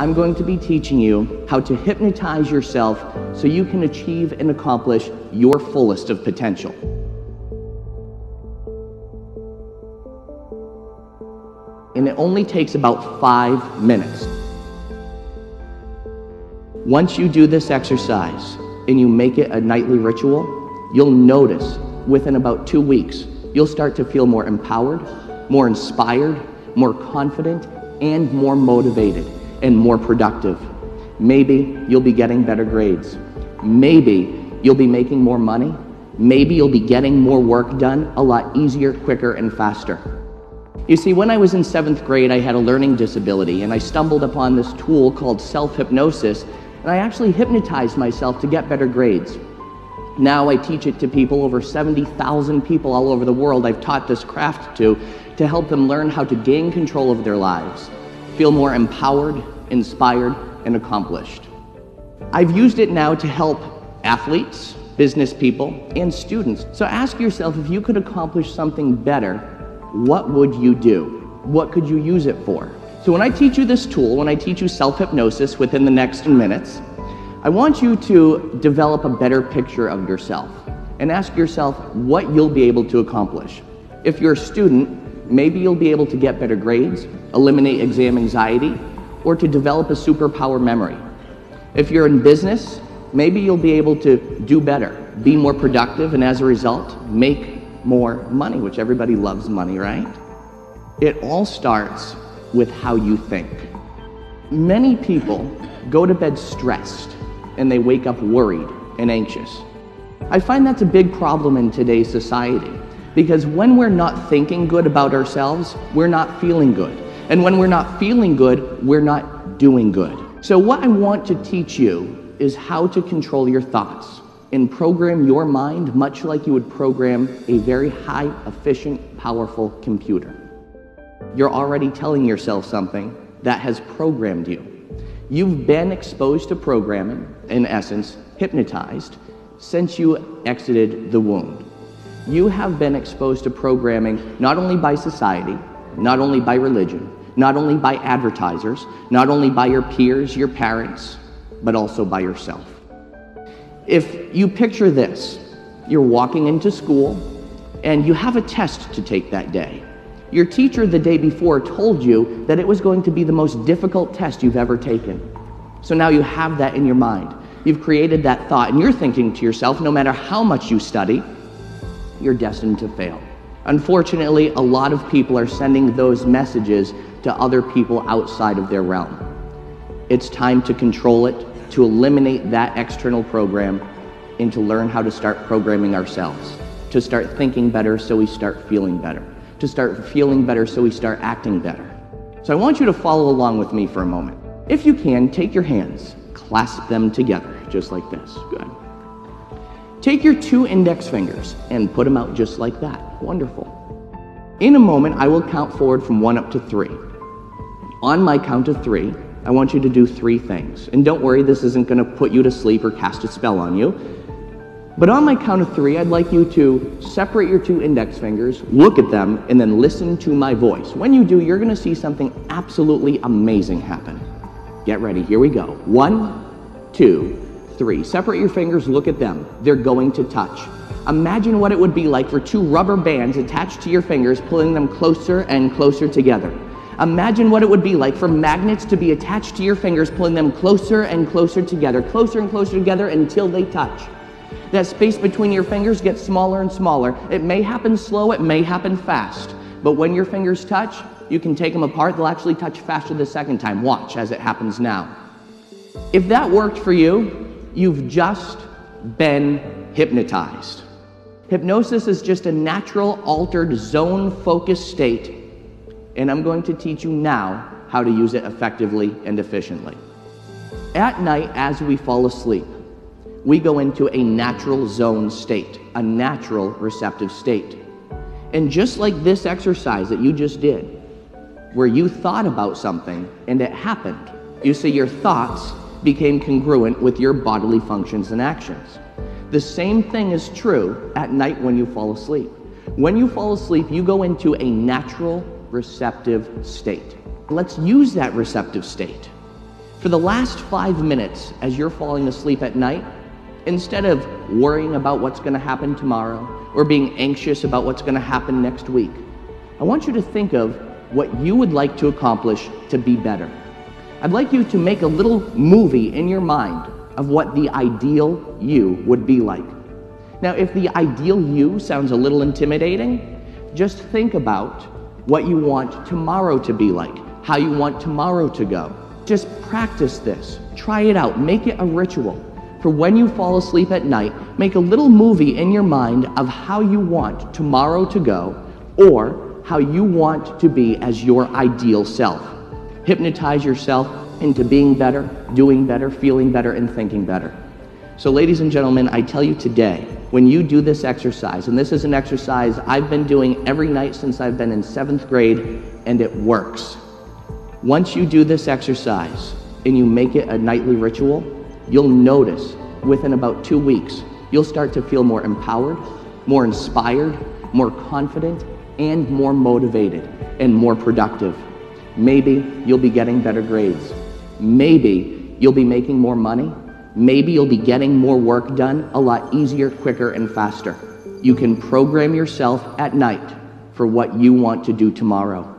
I'm going to be teaching you how to hypnotize yourself so you can achieve and accomplish your fullest of potential. And it only takes about 5 minutes. Once you do this exercise and you make it a nightly ritual, you'll notice within about 2 weeks, you'll start to feel more empowered, more inspired, more confident, and more motivated and more productive. Maybe you'll be getting better grades. Maybe you'll be making more money. Maybe you'll be getting more work done a lot easier, quicker, and faster. You see, when I was in 7th grade, I had a learning disability, and I stumbled upon this tool called self-hypnosis, and I actually hypnotized myself to get better grades. Now I teach it to people, over 70,000 people all over the world I've taught this craft to help them learn how to gain control of their lives, feel more empowered, inspired, and accomplished. I've used it now to help athletes, business people, and students. So ask yourself, if you could accomplish something better, what would you do? What could you use it for? So when I teach you this tool, when I teach you self-hypnosis within the next minutes, I want you to develop a better picture of yourself and ask yourself what you'll be able to accomplish. If you're a student, maybe you'll be able to get better grades, eliminate exam anxiety, or to develop a superpower memory. If you're in business, maybe you'll be able to do better, be more productive, and as a result, make more money, which everybody loves money, right? It all starts with how you think. Many people go to bed stressed and they wake up worried and anxious. I find that's a big problem in today's society, because when we're not thinking good about ourselves, we're not feeling good. And when we're not feeling good, we're not doing good. So what I want to teach you is how to control your thoughts and program your mind much like you would program a very high, efficient, powerful computer. You're already telling yourself something that has programmed you. You've been exposed to programming, in essence, hypnotized, since you exited the womb. You have been exposed to programming not only by society, not only by religion, not only by advertisers, not only by your peers, your parents, but also by yourself. If you picture this, you're walking into school and you have a test to take that day. Your teacher the day before told you that it was going to be the most difficult test you've ever taken. So now you have that in your mind. You've created that thought and you're thinking to yourself, no matter how much you study, you're destined to fail. Unfortunately, a lot of people are sending those messages to other people outside of their realm. It's time to control it, to eliminate that external program, and to learn how to start programming ourselves, to start thinking better so we start feeling better, to start feeling better so we start acting better. So I want you to follow along with me for a moment. If you can, take your hands, clasp them together, just like this. Good. Take your 2 index fingers and put them out just like that. Wonderful. In a moment, I will count forward from 1 up to 3. On my count of 3, I want you to do 3 things. And don't worry, this isn't going to put you to sleep or cast a spell on you. But on my count of 3, I'd like you to separate your 2 index fingers, look at them, and then listen to my voice. When you do, you're going to see something absolutely amazing happen. Get ready. Here we go. 1, 2, 3. Separate your fingers, look at them. They're going to touch. Imagine what it would be like for 2 rubber bands attached to your fingers, pulling them closer and closer together. Imagine what it would be like for magnets to be attached to your fingers, pulling them closer and closer together until they touch. That space between your fingers gets smaller and smaller. It may happen slow, it may happen fast, but when your fingers touch, you can take them apart. They'll actually touch faster the second time. Watch as it happens now. If that worked for you, you've just been hypnotized. Hypnosis is just a natural, altered, zone-focused state, and I'm going to teach you now how to use it effectively and efficiently. At night, as we fall asleep, we go into a natural zone state, a natural receptive state. And just like this exercise that you just did, where you thought about something and it happened, you see, your thoughts became congruent with your bodily functions and actions. The same thing is true at night when you fall asleep. When you fall asleep, you go into a natural receptive state. Let's use that receptive state. For the last 5 minutes as you're falling asleep at night, instead of worrying about what's going to happen tomorrow or being anxious about what's going to happen next week, I want you to think of what you would like to accomplish to be better. I'd like you to make a little movie in your mind of what the ideal you would be like. Now, if the ideal you sounds a little intimidating, just think about what you want tomorrow to be like, how you want tomorrow to go. Just practice this. Try it out. Make it a ritual. For when you fall asleep at night, make a little movie in your mind of how you want tomorrow to go or how you want to be as your ideal self. Hypnotize yourself into being better, doing better, feeling better, and thinking better. So ladies and gentlemen, I tell you today, when you do this exercise, and this is an exercise I've been doing every night since I've been in 7th grade, and it works. Once you do this exercise and you make it a nightly ritual, you'll notice within about 2 weeks, you'll start to feel more empowered, more inspired, more confident, and more motivated and more productive. Maybe you'll be getting better grades. Maybe you'll be making more money. Maybe you'll be getting more work done a lot easier, quicker, and faster. You can program yourself at night for what you want to do tomorrow.